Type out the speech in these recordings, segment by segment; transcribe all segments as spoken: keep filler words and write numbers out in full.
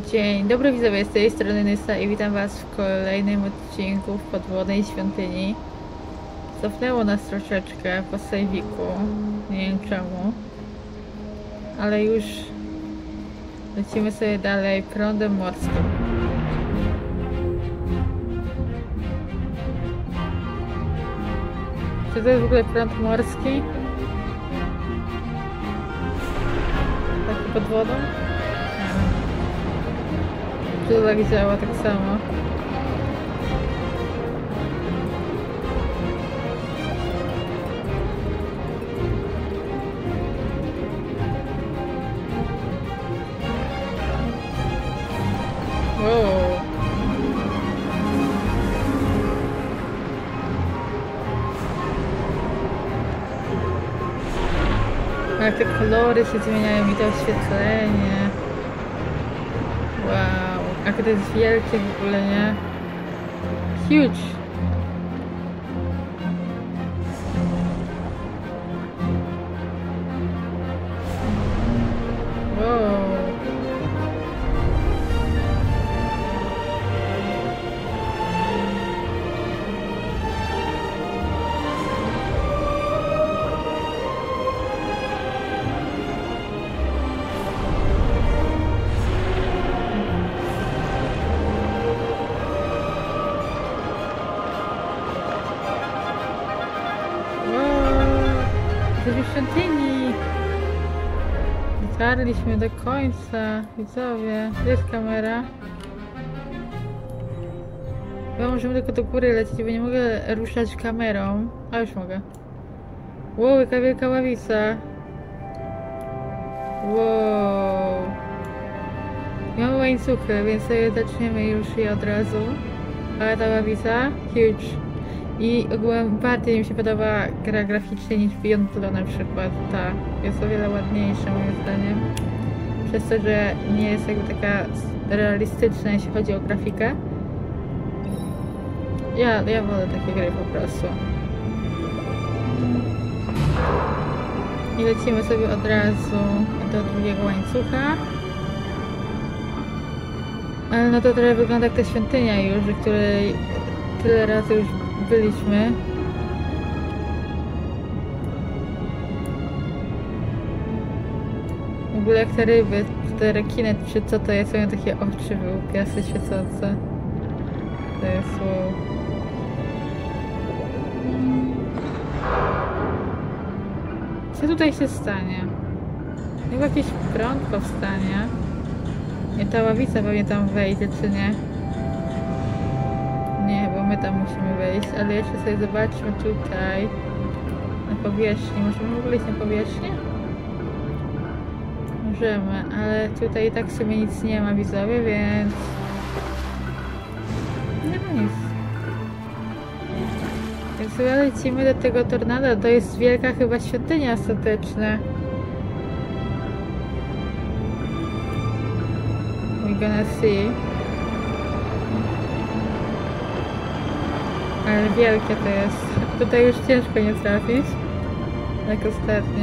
Dzień dobry widzowie, z tej strony Nysa i witam was w kolejnym odcinku w Podwodnej Świątyni. Cofnęło nas troszeczkę po sejwiku, nie wiem czemu, ale już lecimy sobie dalej prądem morskim. Czy to jest w ogóle prąd morski? Taki pod wodą? Czy to tak działa tak samo? Wow. Jak te kolory się zmieniają i to oświetlenie. Wow, jakie to jest wielkie w ogóle, nie? Huge! Wow! W świątyni! Dotarliśmy do końca, widzowie. Gdzie jest kamera? Chyba możemy tylko do góry lecieć, bo nie mogę ruszać kamerą. A już mogę. Wow, jaka wielka ławica. Wow. Mamy łańcuchy, więc sobie zaczniemy już je od razu. Ale ta ławica? Huge. I ogółem bardziej mi się podoba gra graficznie niż Beyond Blue na przykład. Ta jest o wiele ładniejsza moim zdaniem. Przez to, że nie jest jakby taka realistyczna, jeśli chodzi o grafikę. Ja, ja wolę takie gry po prostu. I lecimy sobie od razu do drugiego łańcucha. Ale no to trochę wygląda jak ta świątynia już, w której tyle razy już byliśmy. W ogóle jak te ryby, czy te rekiny, czy co to jest, mają takie oczy wyłupiasy świecące. To jest wow. Co tutaj się stanie? Chyba jakiś prąd powstanie. Nie, ta ławica pewnie tam wejdzie, czy nie? Nie, bo my tam musimy wejść, ale jeszcze sobie zobaczmy tutaj na powierzchni. Możemy w ogóle iść na powierzchnię? Możemy, ale tutaj i tak w sumie nic nie ma, widzowie, więc nie ma nic. Więc sobie lecimy do tego tornada. To jest wielka chyba świątynia ostateczna. We gonna see. Ale wielkie to jest. Tutaj już ciężko nie trafić. Jak ostatnio.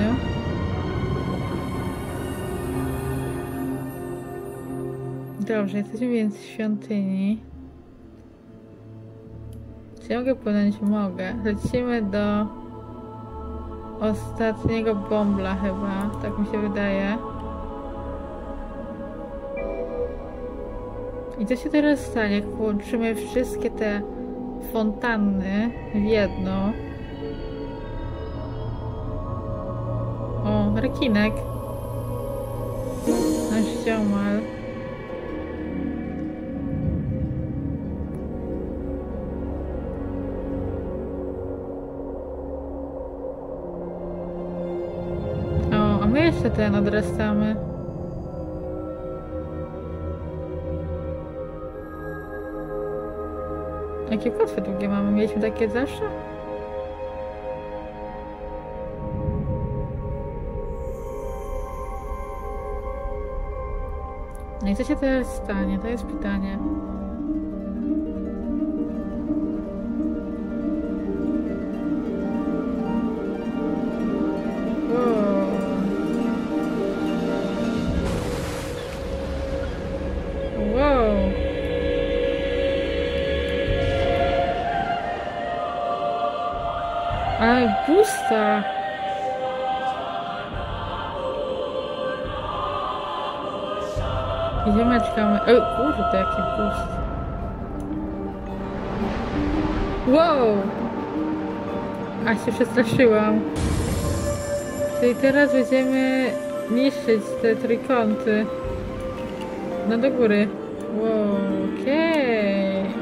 Dobrze, jesteśmy więc w świątyni. Czy ja mogę płynąć? Mogę. Lecimy do ostatniego bombla chyba. Tak mi się wydaje. I co się teraz stanie, jak połączymy wszystkie te fontanny w jedno? O, rekinek. Nasz ziomal. O, a my jeszcze ten odrastamy. Jakie płetwy długie mamy? Mieliśmy takie zawsze? No i co się teraz stanie? To jest pytanie. Wow. Ale pusta. Idziemy, czekamy. O kurde, jaki pust. Wow! A się przestraszyłam. Czyli teraz będziemy niszczyć te trójkąty. No do góry. Wow, okej. Okay.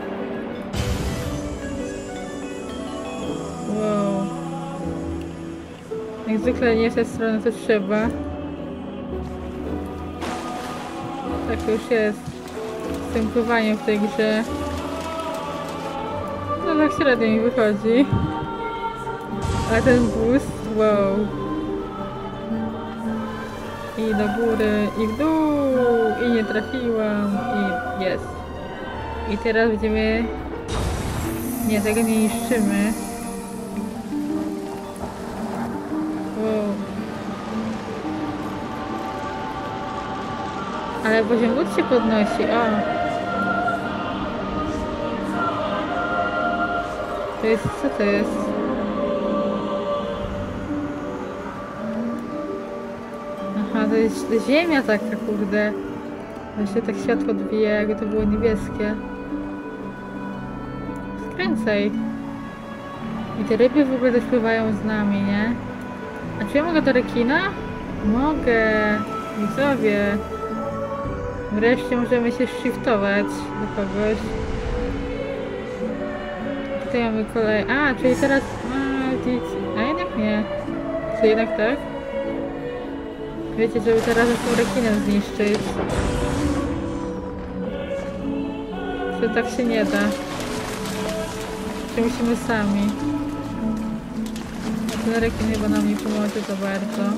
Wow. Jak zwykle nie z tej strony to trzeba. Tak to już jest z tym pływaniem w tej grze. No tak średnio mi wychodzi. Ale ten boost, wow. I do góry, i w dół, i nie trafiłam, i jest. I teraz będziemy... Nie, tego nie niszczymy. Wow. Ale poziom wód się podnosi, o. To jest, co to jest? Aha, to jest ziemia taka, kurde. Właśnie tak światło odbija, jakby to było niebieskie. Skręcaj. I te ryby w ogóle też pływają z nami, nie? A czy ja mogę do rekina? Mogę. Widzowie. Wreszcie możemy się shiftować do kogoś. Tutaj mamy kolej. A, czyli teraz... A, a jednak nie. Czy jednak tak? Wiecie, żeby teraz z tym rekinem zniszczyć. Że tak się nie da. Czy musimy sami. A ten rekin chyba nam nie pomoże za bardzo.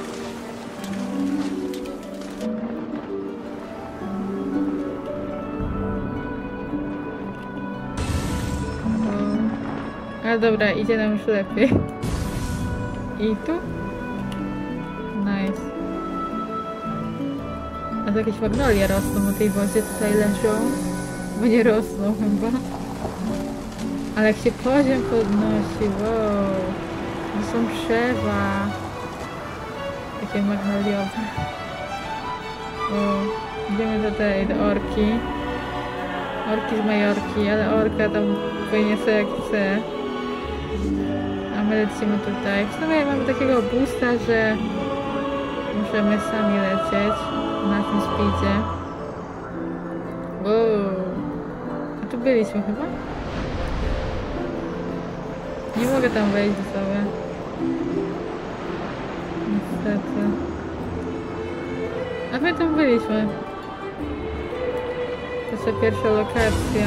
Ale dobra, idzie nam już lepiej. I tu? Nice. A to jakieś magnolie rosną na tej wodzie, tutaj leżą. Bo nie rosną chyba. Ale jak się poziom podnosi, wow. To są drzewa. Takie magnoliowe. Wow. Idziemy do tej, do orki. Orki z Majorki, ale orka tam płynie sobie jak chce. A my lecimy tutaj. W sumie mamy takiego boosta, że możemy sami lecieć na tym speedzie. Wow. A tu byliśmy chyba? Nie mogę tam wejść sobie. Niestety. A my tam byliśmy. To jest ta pierwsza lokacja.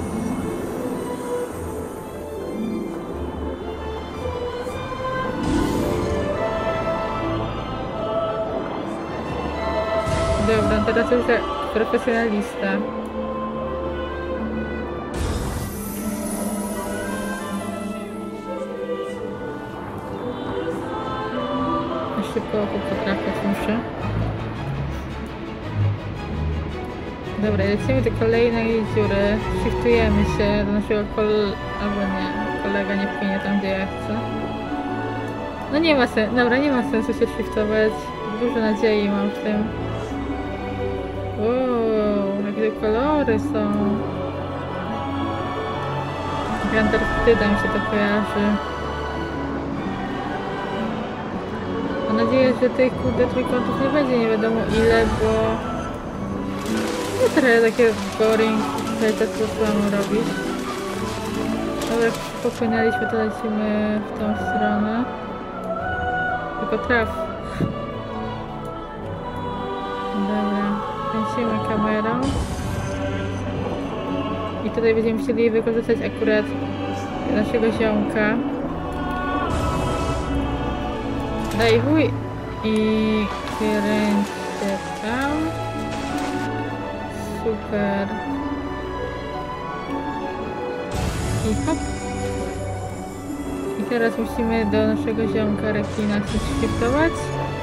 Dobra, teraz już profesjonalista. Szybko potrafić muszę. Dobra, lecimy do kolejnej dziury. Shiftujemy się do naszego kol... albo nie, kolega nie płynie tam, gdzie ja chcę. No nie ma sensu, dobra, nie ma sensu się shiftować. Dużo nadziei mam w tym. Wow, jakie tu kolory są. Z Antarktydą mi się to kojarzy. Mam nadzieję, że tych kurde trójkątów nie będzie nie wiadomo ile, bo no trochę takie boring, tutaj to co mamy robić. Ale jak popłynęliśmy, to lecimy w tą stronę. Tylko traf. Dobra, kręcimy kamerą. I tutaj będziemy chcieli wykorzystać akurat naszego ziomka. Daj wuj i kręć się tam. Super. I hop. I teraz musimy do naszego ziomka rekina coś shiftować.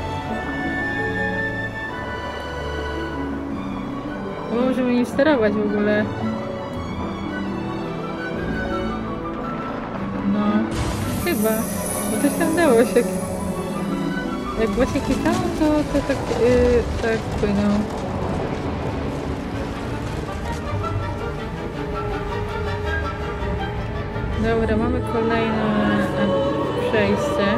Bo możemy nim sterować w ogóle. No. Chyba. Bo coś tam dało się. Jak właśnie klikałam, to, to tak, yy, tak płynął. Dobra, mamy kolejne przejście.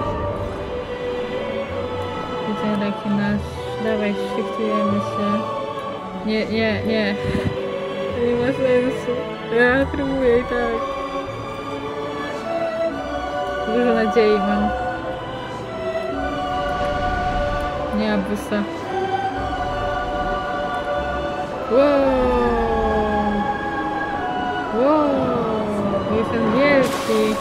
Widzę taki nasz... Dawaj, shiftujemy się. Nie, nie, nie. To nie ma sensu. Ja próbuję i tak. Dużo nadziei mam. Nie, busa. Wow! Wow! Jestem wielki.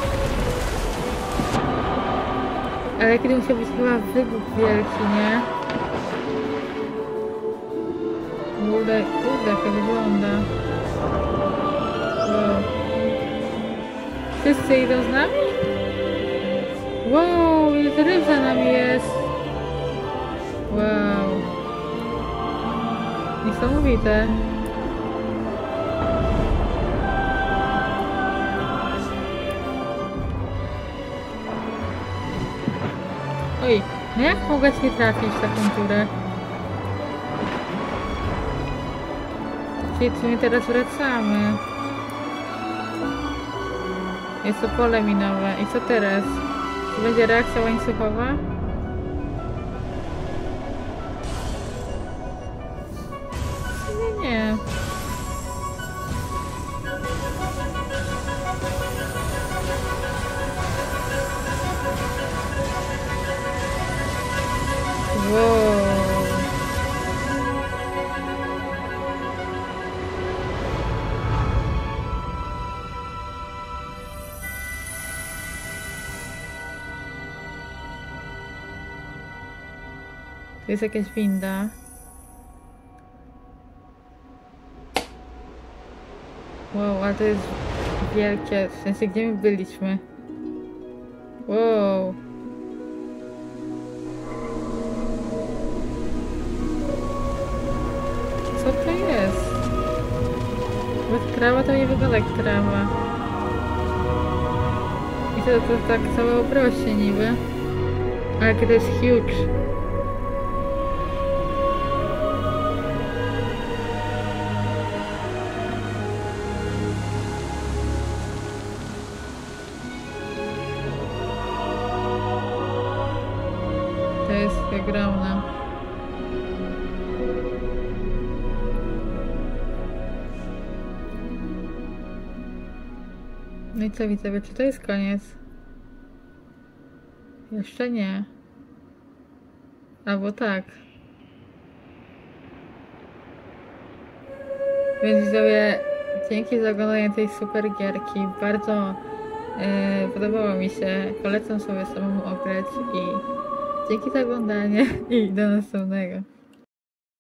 Ale kiedy musiał być chyba wybuch wielki, nie? Kurde, kurde, jak to wygląda. Wow. Wszyscy idą z nami? Wow, ile ryb za nami jest. Wow. Niesamowite. Oj, no jak mogłaś nie trafić w taką dziurę? Czyli w sumie teraz wracamy. Jest to pole minowe. I co teraz? Czy będzie reakcja łańcuchowa? W sumie nie. Wow. Tu jest jakaś winda. Wow, ale to jest wielkie. W sensie, gdzie my byliśmy? Wow. Co to jest? Bo trawa to nie wygląda jak trawa. I to, to tak całe obrośnie niby. Ale to jest huge. To jest ogromna. No i co widzowie, czy to jest koniec? Jeszcze nie. Albo tak. Więc widzowie, dzięki za oglądanie tej super gierki. Bardzo yy, podobało mi się. Polecam sobie samemu ograć i dzięki za oglądanie i do następnego.